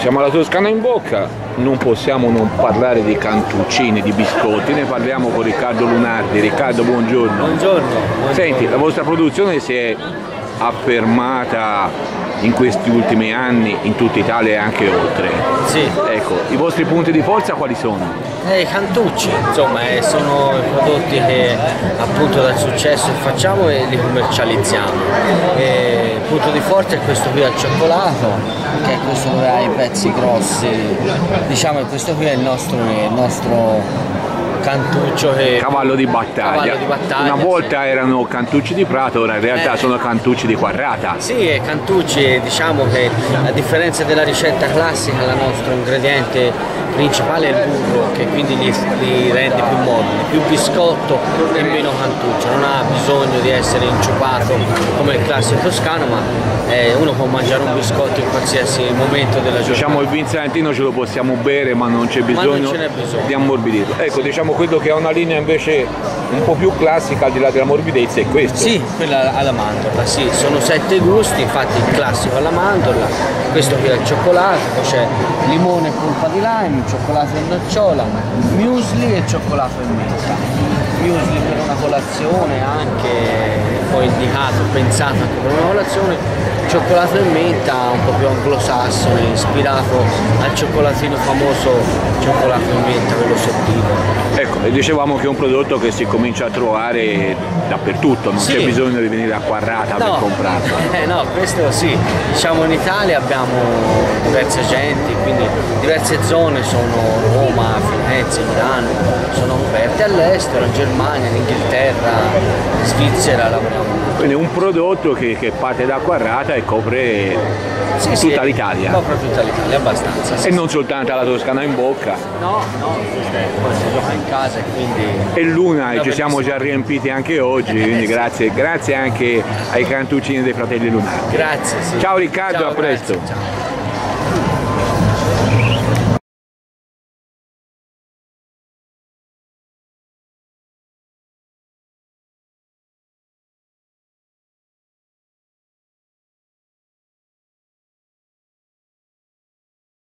Siamo alla Toscana in Bocca, non possiamo non parlare di cantuccini, di biscotti, ne parliamo con Riccardo Lunardi. Riccardo, buongiorno. Buongiorno. Senti, la vostra produzione si è affermata in questi ultimi anni in tutta Italia e anche oltre. Sì. Ecco, i vostri punti di forza quali sono? I cantucci, insomma, sono i prodotti che appunto dal successo che facciamo e li commercializziamo. Il punto di forza è questo qui al cioccolato, che è questo dove ha i pezzi grossi, diciamo che questo qui è il nostro cantuccio che... Cavallo di battaglia. Una volta erano cantucci di Prato, ora in realtà sono cantucci di Quarrata. Sì, cantucci, diciamo che a differenza della ricetta classica, il nostro ingrediente principale è il burro, che quindi li rende più morbidi, più biscotto e meno cantuccio. Non ha bisogno di essere inciupato come il classico toscano, ma uno può mangiare un biscotto in qualsiasi momento della giornata. Diciamo il vin salentino ce lo possiamo bere, ma non c'è bisogno di ammorbidirlo. Ecco, diciamo quello che ha una linea invece un po' più classica al di là della morbidezza è questo. Sì, quella alla mandorla, sì, sono 7 gusti, infatti il classico alla mandorla, questo qui è il cioccolato, poi c'è limone e polpa di lime, cioccolato e nocciola, muesli e cioccolato e menta. Muesli per una colazione anche, poi indicato, pensato anche per una colazione, cioccolato e menta un po' più anglosassone, ispirato al cioccolatino famoso cioccolato e menta, quello sottile. Ecco, e dicevamo che è un prodotto che si comincia a trovare dappertutto, non c'è bisogno di venire a Quarrata per comprarlo. No, questo sì, diciamo in Italia abbiamo diverse genti, quindi diverse zone sono Roma, Firenze, Milano, sono aperte all'estero, in Germania, in Inghilterra, in Svizzera lavoriamo. Quindi è un prodotto che parte da Quarrata e copre tutta l'Italia. Copre tutta l'Italia, abbastanza. E non soltanto la Toscana in Bocca. No, poi si gioca in casa e quindi... E l'una ci siamo già riempiti anche oggi, quindi grazie anche ai cantuccini dei fratelli Lunardi. Grazie, sì. Ciao Riccardo, ciao, a presto. Grazie, ciao.